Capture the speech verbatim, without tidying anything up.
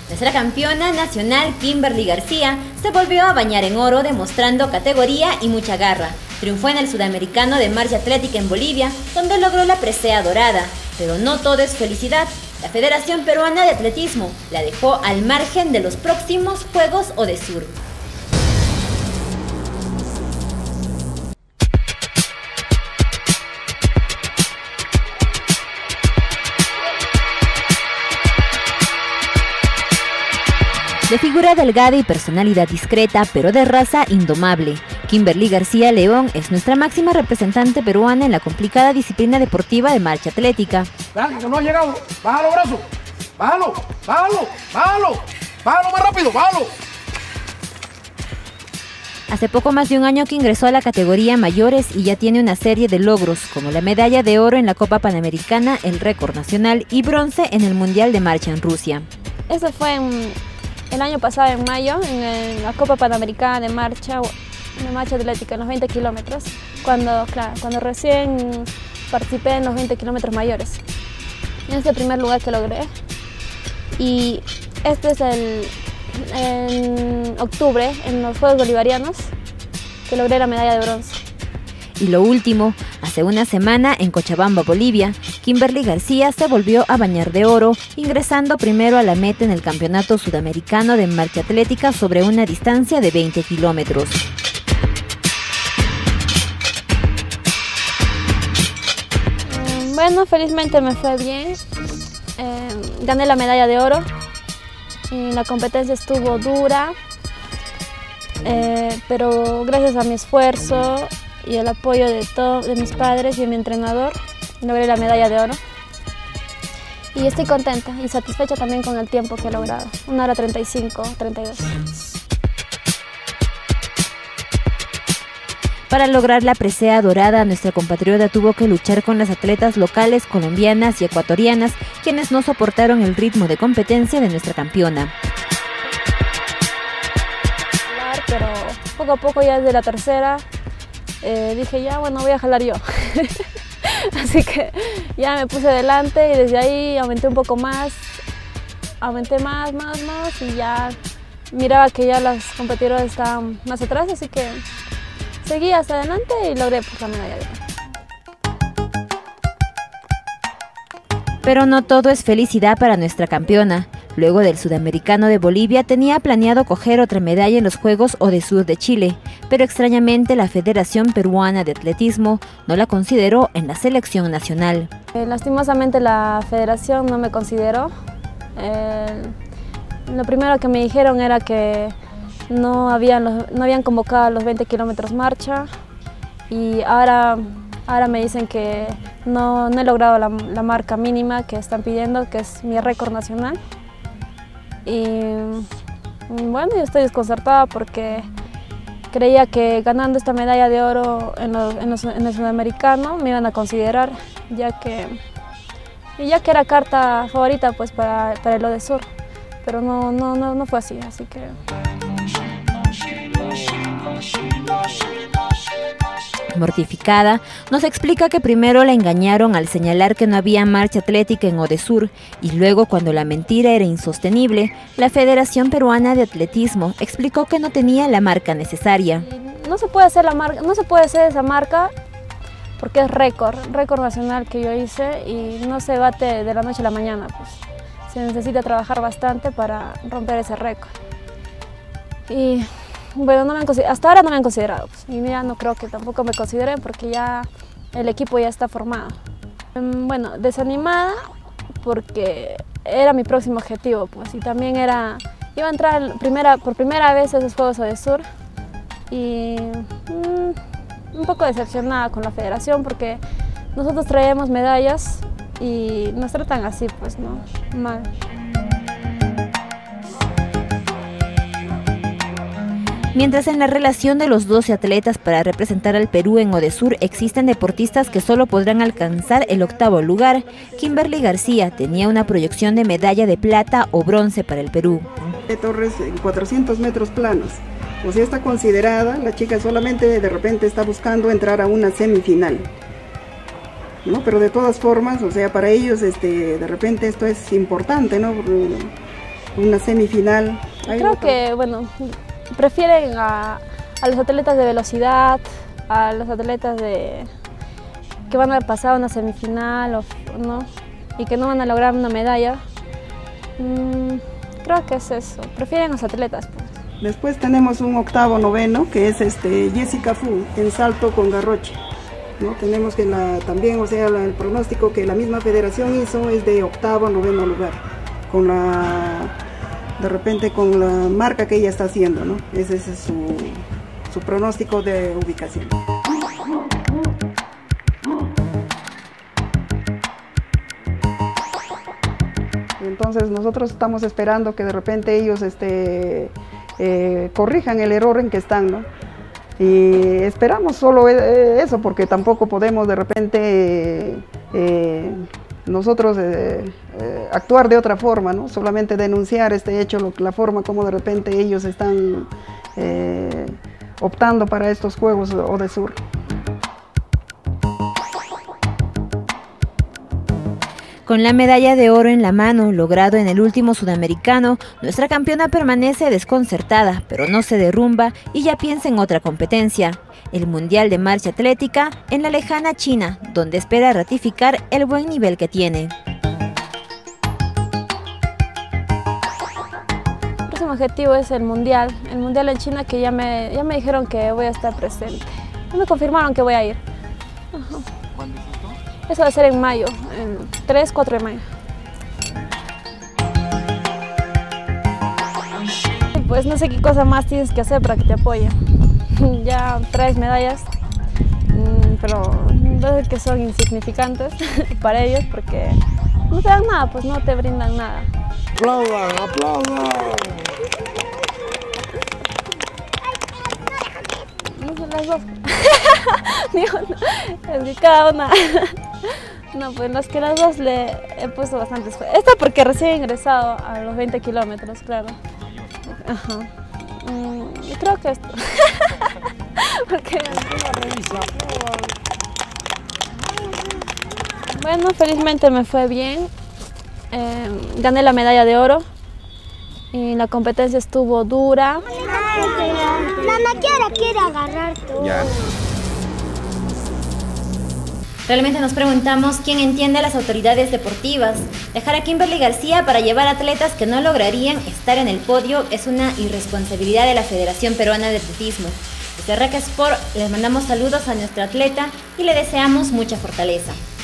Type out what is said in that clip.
Nuestra campeona nacional Kimberly García se volvió a bañar en oro demostrando categoría y mucha garra. Triunfó en el Sudamericano de Marcha Atlética en Bolivia, donde logró la presea dorada. Pero no todo es felicidad. La Federación Peruana de Atletismo la dejó al margen de los próximos Juegos Odesur. De figura delgada y personalidad discreta, pero de raza indomable, Kimberly García León es nuestra máxima representante peruana en la complicada disciplina deportiva de marcha atlética. Vean que no ha llegado, bájalo brazo, bájalo, bájalo, bájalo, bájalo más rápido, bájalo. Hace poco más de un año que ingresó a la categoría mayores y ya tiene una serie de logros, como la medalla de oro en la Copa Panamericana, el récord nacional y bronce en el Mundial de Marcha en Rusia. Eso fue en... el año pasado, en mayo, en la Copa Panamericana de Marcha, de marcha Atlética, en los veinte kilómetros, cuando, claro, cuando recién participé en los veinte kilómetros mayores. Es el primer lugar que logré. Y este es el, en octubre, en los Juegos Bolivarianos, que logré la medalla de bronce. Y lo último, hace una semana en Cochabamba, Bolivia, Kimberly García se volvió a bañar de oro, ingresando primero a la meta en el Campeonato Sudamericano de Marcha Atlética sobre una distancia de veinte kilómetros. Bueno, felizmente me fue bien. Eh, gané la medalla de oro. Y la competencia estuvo dura, eh, pero gracias a mi esfuerzo y el apoyo de, todo, de mis padres y de mi entrenador, logré la medalla de oro. Y estoy contenta y satisfecha también con el tiempo que he logrado, una hora treinta y cinco, treinta y dos. Para lograr la presea dorada, nuestra compatriota tuvo que luchar con las atletas locales colombianas y ecuatorianas, quienes no soportaron el ritmo de competencia de nuestra campeona. Pero poco a poco, ya desde la tercera, Eh, dije ya, bueno, voy a jalar yo. Así que ya me puse delante y desde ahí aumenté un poco más, aumenté más, más, más y ya miraba que ya las competidoras estaban más atrás, así que seguí hasta adelante y logré pues, la medalla de oro. Pero no todo es felicidad para nuestra campeona. Luego del Sudamericano de Bolivia tenía planeado coger otra medalla en los Juegos Odesur de Chile, pero extrañamente la Federación Peruana de Atletismo no la consideró en la selección nacional. Eh, lastimosamente la federación no me consideró. Eh, lo primero que me dijeron era que no habían, los, no habían convocado los veinte kilómetros marcha y ahora, ahora me dicen que no, no he logrado la, la marca mínima que están pidiendo, que es mi récord nacional. Y bueno, yo estoy desconcertada porque creía que ganando esta medalla de oro en, lo, en, los, en el Sudamericano me iban a considerar, ya que, y ya que era carta favorita pues, para, para el Odesur, pero no, no, no, no fue así, así que... Mortificada, nos explica que primero la engañaron al señalar que no había marcha atlética en Odesur y luego, cuando la mentira era insostenible, la Federación Peruana de Atletismo explicó que no tenía la marca necesaria. No se puede hacer la marca, no se puede hacer esa marca porque es récord, récord nacional que yo hice y no se bate de la noche a la mañana, pues se necesita trabajar bastante para romper ese récord. Y bueno, no me han, hasta ahora no me han considerado, pues, y ya no creo que tampoco me consideren porque ya el equipo ya está formado. Bueno, desanimada porque era mi próximo objetivo, pues, y también era, iba a entrar primera, por primera vez a esos Juegos Odesur y mmm, un poco decepcionada con la federación porque nosotros traemos medallas y nos tratan así, pues, ¿no? Mal. Mientras en la relación de los doce atletas para representar al Perú en Odesur existen deportistas que solo podrán alcanzar el octavo lugar, Kimberly García tenía una proyección de medalla de plata o bronce para el Perú. Torres en cuatrocientos metros planos, o sea, está considerada, la chica solamente de repente está buscando entrar a una semifinal, ¿no? Pero de todas formas, o sea, para ellos este, de repente esto es importante, ¿no? una semifinal. Creo que, bueno, prefieren a, a los atletas de velocidad, a los atletas de que van a pasar a una semifinal o, ¿no? y que no van a lograr una medalla. Mm, creo que es eso, prefieren a los atletas. Pues. Después tenemos un octavo noveno que es este Jessica Fu en salto con garroche. ¿No? Tenemos que la, también, o sea, la, el pronóstico que la misma federación hizo es de octavo noveno lugar, con la, de repente con la marca que ella está haciendo, ¿no? Ese, ese es su, su pronóstico de ubicación. Entonces nosotros estamos esperando que de repente ellos este, eh, corrijan el error en que están, ¿no? Y esperamos solo eso, porque tampoco podemos de repente eh, nosotros eh, eh, actuar de otra forma, ¿no? Solamente denunciar este hecho, lo, la forma como de repente ellos están eh, optando para estos Juegos ODESUR. Con la medalla de oro en la mano, logrado en el último sudamericano, nuestra campeona permanece desconcertada, pero no se derrumba y ya piensa en otra competencia, el Mundial de Marcha Atlética en la lejana China, donde espera ratificar el buen nivel que tiene. El próximo objetivo es el Mundial, el Mundial en China, que ya me, ya me dijeron que voy a estar presente. Ya me confirmaron que voy a ir. Ajá. ¿Cuándo es esto? Eso va a ser en mayo, en tres, cuatro de mayo. Pues no sé qué cosa más tienes que hacer para que te apoyen. Ya traes medallas, pero no sé que son insignificantes para ellos porque no te dan nada, pues no te brindan nada. ¡Aplaudan, aplaudan! No son las dos. Ni una. Es que cada una. No, pues los que las dos le he puesto bastantes. Esta porque recién he ingresado a los veinte kilómetros, claro. Ajá. Mm, creo que esto. Porque... Bueno, felizmente me fue bien. Eh, gané la medalla de oro. Y la competencia estuvo dura. Mamá, ¿qué hora quiere agarrar tú? Ya. Realmente nos preguntamos quién entiende a las autoridades deportivas. Dejar a Kimberly García para llevar atletas que no lograrían estar en el podio es una irresponsabilidad de la Federación Peruana de Atletismo. Desde Reca Sport les mandamos saludos a nuestra atleta y le deseamos mucha fortaleza.